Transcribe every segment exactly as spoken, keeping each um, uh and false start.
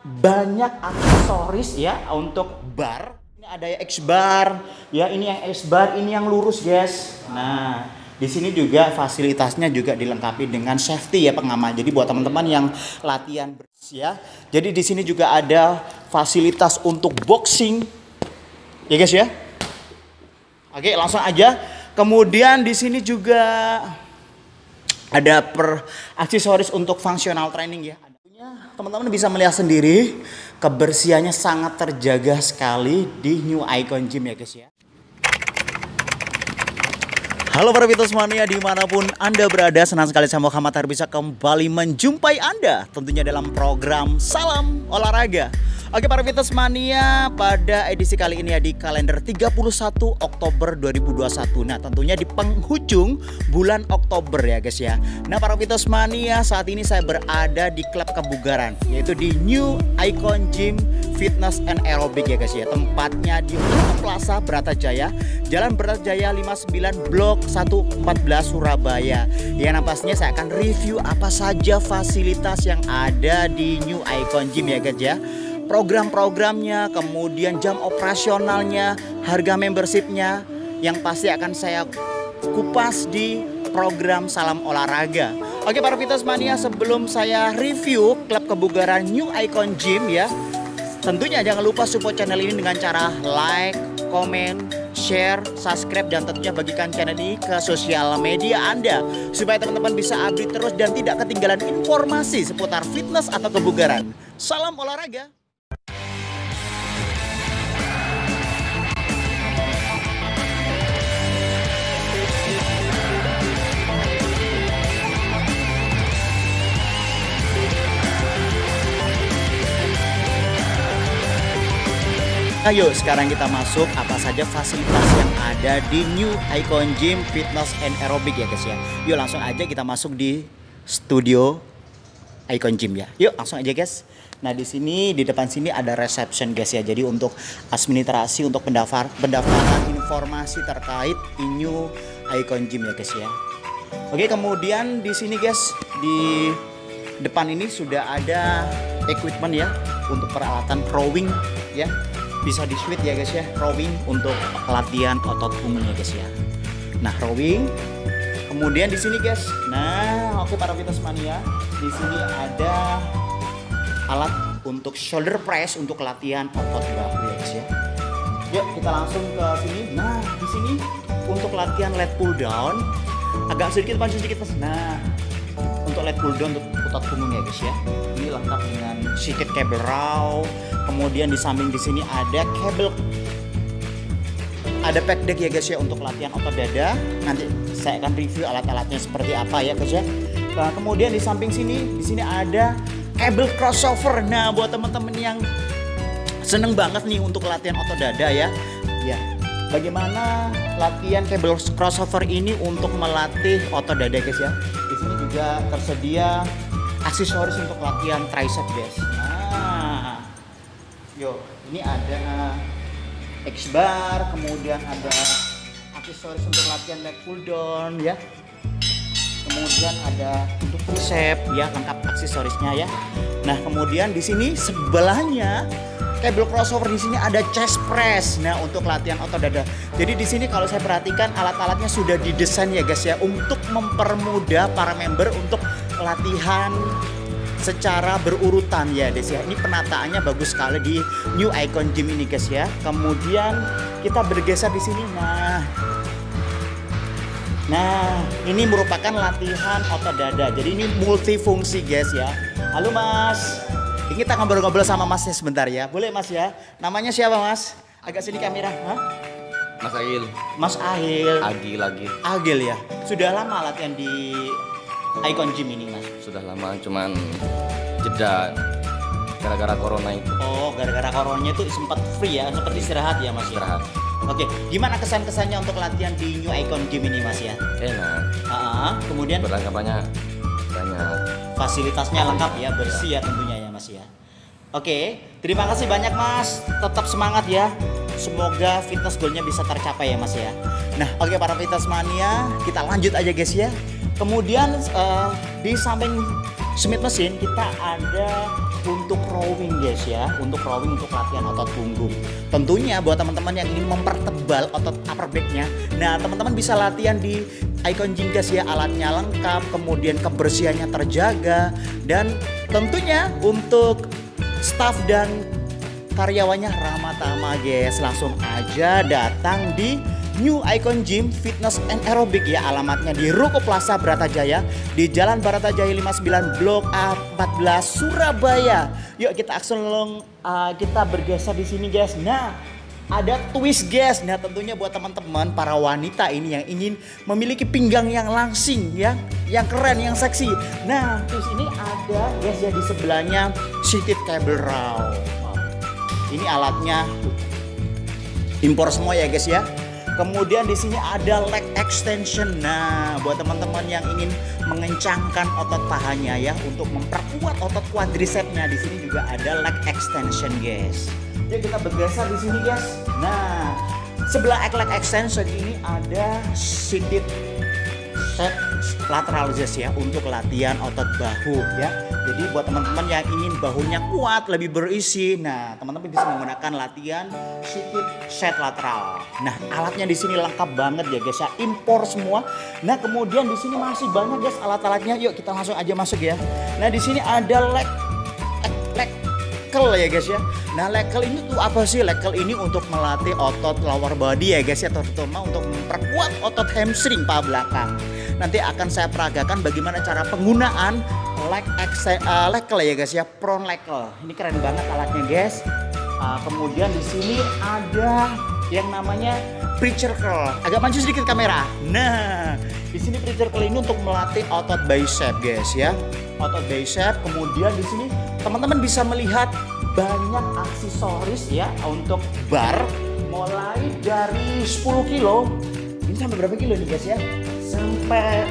banyak aksesoris ya untuk bar. Ini ada yang X bar, ya ini yang X bar, ini yang lurus guys. Nah, di sini juga fasilitasnya juga dilengkapi dengan safety ya pengaman. Jadi buat teman-teman yang latihan bersih ya. Jadi di sini juga ada fasilitas untuk boxing, ya guys ya. Oke, langsung aja. Kemudian di sini juga ada per aksesoris untuk functional training ya. Teman-teman bisa melihat sendiri kebersihannya sangat terjaga sekali di New Icon Gym ya guys ya. Halo para fitness mania dimanapun Anda berada, senang sekali saya Muhammad Har bisa kembali menjumpai Anda tentunya dalam program Salam Olahraga. Oke para fitness mania, pada edisi kali ini ya di kalender tiga puluh satu Oktober dua ribu dua puluh satu. Nah tentunya di penghujung bulan Oktober ya guys ya. Nah para fitness mania, saat ini saya berada di klub kebugaran, yaitu di New Icon Gym Fitness and Aerobic ya guys ya. Tempatnya di Plaza Bratajaya, Jalan Bratajaya lima puluh sembilan Blok seratus empat belas Surabaya. Ya nah pastinya saya akan review apa saja fasilitas yang ada di New Icon Gym ya guys ya. Program-programnya, kemudian jam operasionalnya, harga membershipnya, yang pasti akan saya kupas di program Salam Olahraga. Oke para fitness mania, sebelum saya review klub kebugaran New Icon Gym ya, tentunya jangan lupa support channel ini dengan cara like, komen, share, subscribe, dan tentunya bagikan channel ini ke sosial media Anda supaya teman-teman bisa update terus dan tidak ketinggalan informasi seputar fitness atau kebugaran. Salam olahraga. Ayo sekarang kita masuk apa saja fasilitas yang ada di New Icon Gym Fitness and Aerobic ya guys ya. Yuk langsung aja kita masuk di studio Icon Gym ya. Yuk langsung aja guys. Nah di sini di depan sini ada reception guys ya. Jadi untuk administrasi, untuk pendaftar pendaftaran informasi terkait New Icon Gym ya guys ya. Oke, kemudian di sini guys di depan ini sudah ada equipment ya untuk peralatan rowing ya. Bisa di switch ya guys ya, rowing untuk latihan otot punggung ya guys ya. Nah rowing, kemudian di sini guys, nah oke para fitness mania, di sini ada alat untuk shoulder press untuk latihan otot bahu ya guys ya. Yuk kita langsung ke sini. Nah di sini untuk latihan lat pull down, agak sedikit maju sedikit mas. Nah untuk lat pull down untuk otot punggung ya guys ya. Ini lengkap dengan seated cable row. Kemudian di samping di sini ada kabel, ada pack deck ya guys ya untuk latihan otot dada. Nanti saya akan review alat-alatnya seperti apa ya guys ya. Nah, kemudian di samping sini, di sini ada kabel crossover. Nah, buat teman-teman yang seneng banget nih untuk latihan otot dada ya. Ya, bagaimana latihan kabel crossover ini untuk melatih otot dada guys ya. Di sini juga tersedia aksesoris untuk latihan tricep guys. Nah, yo, ini ada X bar, kemudian ada aksesoris untuk latihan leg pull down ya. Kemudian ada untuk tricep ya, lengkap aksesorisnya ya. Nah, kemudian di sini sebelahnya kabel crossover, di sini ada chest press. Nah, untuk latihan otot dada. Jadi di sini kalau saya perhatikan alat-alatnya sudah didesain ya guys ya untuk mempermudah para member untuk latihan secara berurutan ya guys ya. Ini penataannya bagus sekali di New Icon Gym ini guys ya. Kemudian kita bergeser di sini. Nah, nah ini merupakan latihan otot dada. Jadi ini multifungsi guys ya. Halo mas, ini kita ngobrol-ngobrol sama masnya sebentar ya. Boleh mas ya? Namanya siapa mas? Agak sini kamera. Hah? Mas Agil. Mas Ahil. Agil lagi. Agil ya. Sudah lama latihan di Icon Gym ini mas? Sudah lama, cuman jeda gara-gara corona itu. Oh, gara-gara coronanya itu sempat free ya, sempat istirahat ya mas? Istirahat. Oke, gimana kesan-kesannya untuk latihan di New Icon Gym ini mas ya? Enak. Uh, kemudian perlengkapannya banyak. Fasilitasnya lengkap ya, bersih ya tentunya ya mas ya. Oke, terima kasih banyak mas. Tetap semangat ya. Semoga fitness goalnya bisa tercapai ya mas ya. Nah oke para fitness mania, kita lanjut aja guys ya. Kemudian uh, di samping Smith mesin kita ada untuk rowing guys ya, untuk rowing untuk latihan otot punggung. Tentunya buat teman-teman yang ingin mempertebal otot upper back-nya, nah teman-teman bisa latihan di Icon Gym guys ya, alatnya lengkap, kemudian kebersihannya terjaga, dan tentunya untuk staff dan karyawannya ramah tamah guys. Langsung aja datang di New Icon Gym Fitness and Aerobic ya, alamatnya di Ruko Plaza Bratajaya di Jalan Bratajaya lima puluh sembilan Blok A empat belas Surabaya. Yuk kita action uh, kita bergeser di sini guys. Nah, ada twist guys. Nah, tentunya buat teman-teman para wanita ini yang ingin memiliki pinggang yang langsing ya, yang keren, yang seksi. Nah, twist ini ada guys ya, di sebelahnya seated cable row. Ini alatnya impor semua ya guys ya. Kemudian di sini ada leg extension. Nah, buat teman-teman yang ingin mengencangkan otot pahanya ya, untuk memperkuat otot quadricepsnya, di sini juga ada leg extension guys. Jadi kita bergeser di sini guys. Nah, sebelah leg extension ini ada seated set lateral guys ya, untuk latihan otot bahu ya. Jadi buat teman-teman yang ingin bahunya kuat, lebih berisi, nah teman-teman bisa menggunakan latihan seated set lateral. Nah, alatnya di sini lengkap banget ya guys ya, impor semua. Nah, kemudian di sini masih banyak guys alat-alatnya. Yuk kita langsung aja masuk ya. Nah, di sini ada leg leg curl ya guys ya. Nah, leg curl ini tuh apa sih? Leg curl ini untuk melatih otot lower body ya guys ya, terutama untuk memperkuat otot hamstring paha belakang. Nanti akan saya peragakan bagaimana cara penggunaan leg uh, leg curl ya guys ya, prone leg curl. Ini keren banget alatnya guys. Uh, kemudian di sini ada yang namanya preacher curl. Agak maju sedikit kamera. Nah, di sini preacher curl ini untuk melatih otot bicep guys ya, otot bicep. Kemudian di sini teman-teman bisa melihat banyak aksesoris ya untuk bar, mulai dari sepuluh kilo. Ini sampai berapa kilo nih guys ya? Sampai,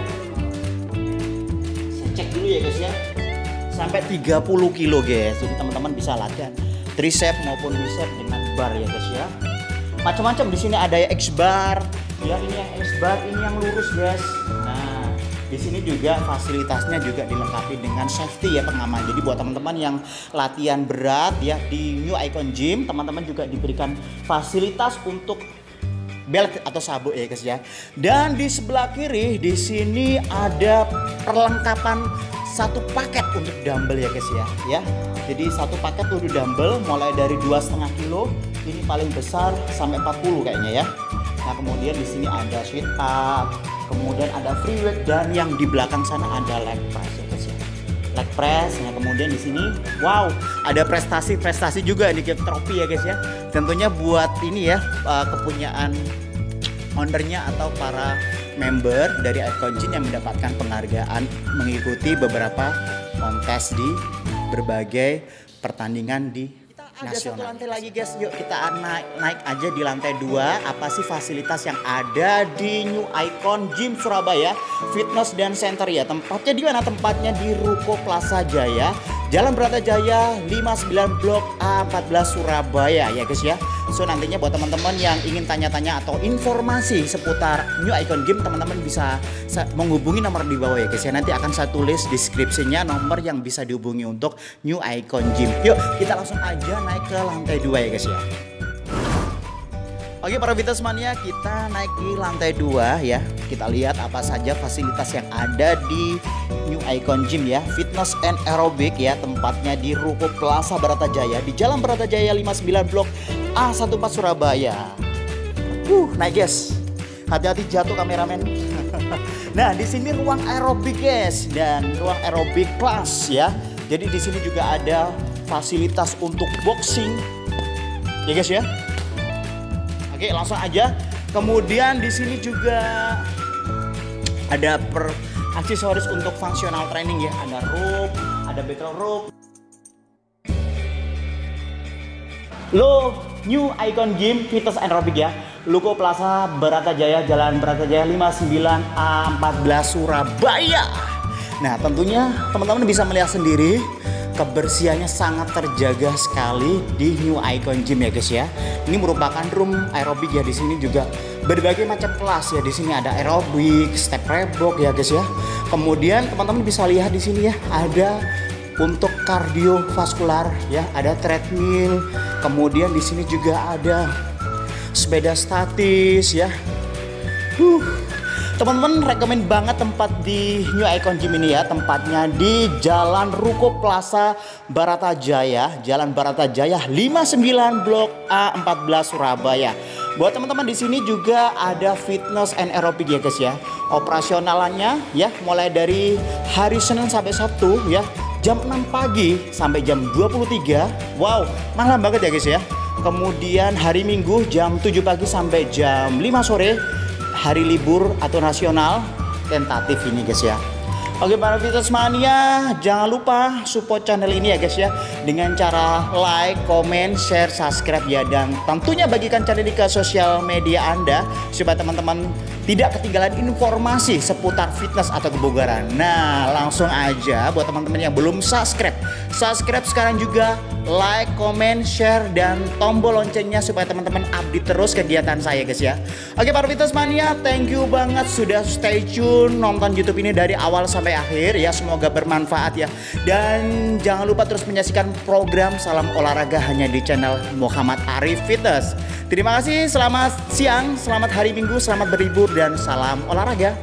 saya cek dulu ya guys ya, sampai tiga puluh kilo guys. Jadi teman-teman bisa latihan tricep maupun bicep dengan bar ya guys ya. Macam-macam di sini ada X bar ya, ini yang X bar, ini yang lurus guys. Nah, di sini juga fasilitasnya juga dilengkapi dengan safety ya, pengaman. Jadi buat teman-teman yang latihan berat ya di New Icon Gym, teman-teman juga diberikan fasilitas untuk belt atau sabuk ya guys ya. Dan di sebelah kiri di sini ada perlengkapan satu paket untuk dumbbell ya guys ya. Ya. Jadi satu paket untuk dumbbell mulai dari dua koma lima kilo, ini paling besar sampai empat puluh kayaknya ya. Nah, kemudian di sini ada sit up, kemudian ada free weight, dan yang di belakang sana ada leg press ya guys ya. Leg press. Nah, kemudian di sini wow, ada prestasi-prestasi juga nih, trofi ya guys ya. Tentunya buat ini ya, uh, kepunyaan ownernya atau para member dari Icon Gym yang mendapatkan penghargaan mengikuti beberapa kontes di berbagai pertandingan di ada nasional. Satu lantai lagi guys, yuk kita naik naik aja di lantai dua. Apa sih fasilitas yang ada di New Icon Gym Surabaya Fitness dan Center ya? Tempatnya di mana? Tempatnya di Ruko Plaza Jaya, Jalan Bratajaya lima puluh sembilan Blok A empat belas Surabaya ya guys ya. So nantinya buat teman-teman yang ingin tanya-tanya atau informasi seputar New Icon Gym, teman-teman bisa menghubungi nomor di bawah ya guys ya. Nanti akan saya tulis deskripsinya nomor yang bisa dihubungi untuk New Icon Gym. Yuk kita langsung aja naik ke lantai dua ya guys ya. Oke para Fitness Mania, kita naik di lantai dua ya. Kita lihat apa saja fasilitas yang ada di New Icon Gym ya, Fitness and Aerobic ya. Tempatnya di Ruko Plaza Bratajaya di Jalan Bratajaya lima puluh sembilan Blok A empat belas Surabaya. Uh, naik guys. Hati-hati jatuh kameramen. Nah, di sini ruang aerobik guys, dan ruang aerobik kelas ya. Jadi di sini juga ada fasilitas untuk boxing ya guys ya. Oke, langsung aja. Kemudian di sini juga ada per aksesoris untuk functional training ya. Ada rope, ada battle rope. Lo New Icon Gym Fitness and Aerobic ya. Ruko Plaza Bratajaya, Jalan Bratajaya lima puluh sembilan A empat belas Surabaya. Nah, tentunya teman-teman bisa melihat sendiri kebersihannya sangat terjaga sekali di New Icon Gym ya guys ya. Ini merupakan room aerobik ya. Di sini juga berbagai macam kelas ya. Di sini ada aerobik, step rebok ya guys ya. Kemudian teman-teman bisa lihat di sini ya, ada untuk kardiovaskular ya, ada treadmill, kemudian di sini juga ada sepeda statis ya. Huh. Teman-teman, rekomen banget tempat di New Icon Gym ini ya. Tempatnya di Jalan Ruko Plaza Baratajaya, Jalan Baratajaya lima puluh sembilan Blok A empat belas Surabaya. Buat teman-teman di sini juga ada fitness and aerobik ya guys ya. Operasionalannya ya mulai dari hari Senin sampai Sabtu ya, jam enam pagi sampai jam dua puluh tiga. Wow, malam banget ya guys ya. Kemudian hari Minggu jam tujuh pagi sampai jam lima sore. Hari libur atau nasional tentatif ini guys ya. Oke para Fitness Mania, jangan lupa support channel ini ya guys ya, dengan cara like, comment, share, subscribe ya, dan tentunya bagikan channel ini ke sosial media Anda supaya teman-teman tidak ketinggalan informasi seputar fitness atau kebugaran. Nah, langsung aja buat teman-teman yang belum subscribe, subscribe sekarang juga, like, comment, share, dan tombol loncengnya supaya teman-teman update terus kegiatan saya guys ya. Oke para Fitness Mania, thank you banget sudah stay tune nonton YouTube ini dari awal sampai akhir ya, semoga bermanfaat ya. Dan jangan lupa terus menyaksikan program Salam Olahraga hanya di channel Muhammad Arif Fitness. Terima kasih, selamat siang, selamat hari Minggu, selamat berlibur, dan salam olahraga.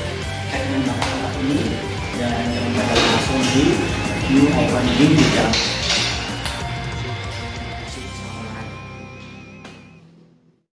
Ini dan jangan lupa langsung di New Icon Gym di Jalan